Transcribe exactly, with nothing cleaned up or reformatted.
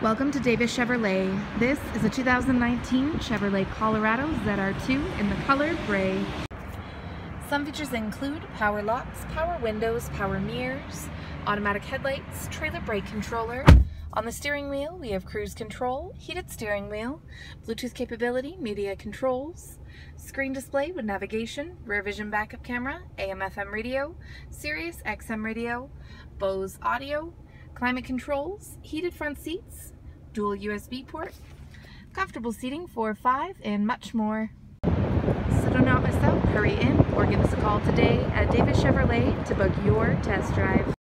Welcome to Davis Chevrolet. This is a two thousand nineteen Chevrolet Colorado Z R two in the color gray. Some features include power locks, power windows, power mirrors, automatic headlights, trailer brake controller. On the steering wheel, we have cruise control, heated steering wheel, Bluetooth capability, media controls, screen display with navigation, rear vision backup camera, A M F M radio, Sirius X M radio, Bose audio, climate controls, heated front seats, dual U S B port, comfortable seating for five, and much more. So do not miss out. Hurry in or give us a call today at Davis Chevrolet to book your test drive.